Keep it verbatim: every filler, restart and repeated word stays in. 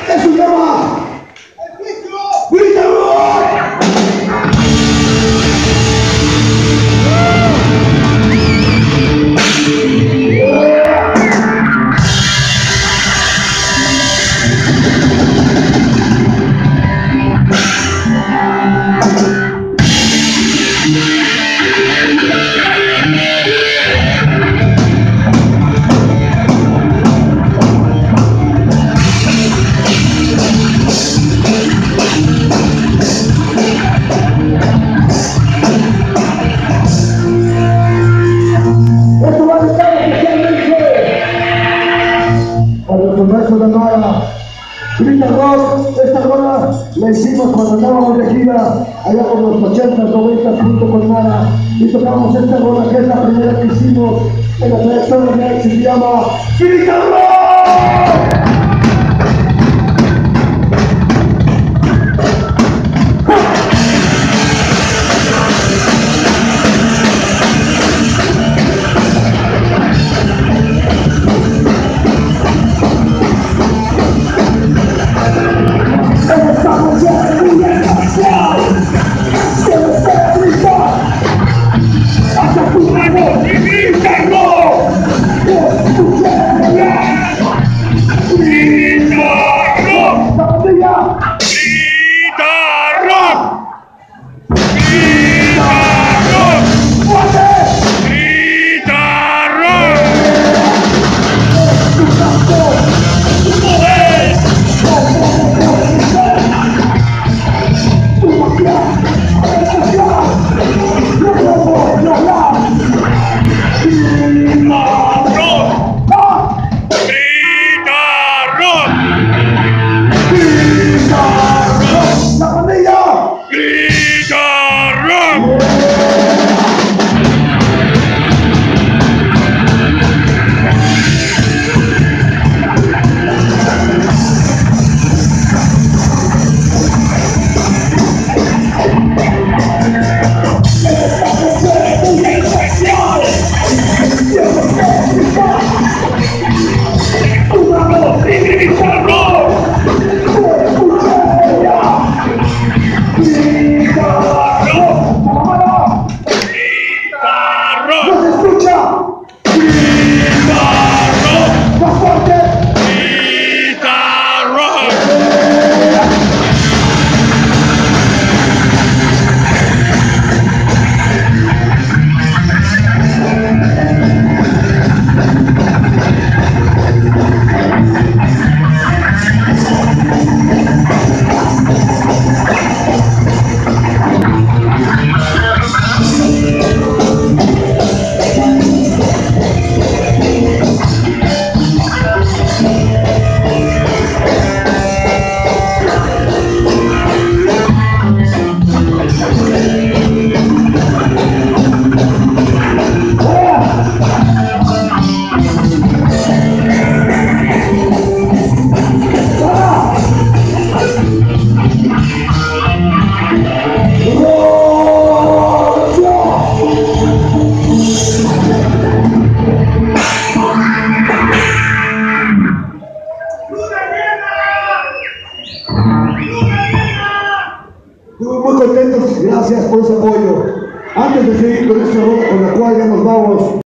¡Eso llama! ¡Grita rock! Grita Rock, esta rola la hicimos cuando andábamos de gira allá por los ochentas, noventas junto con Mara y tocamos esta rola que es la primera que hicimos en la trayectoria de se llama Grita Rock.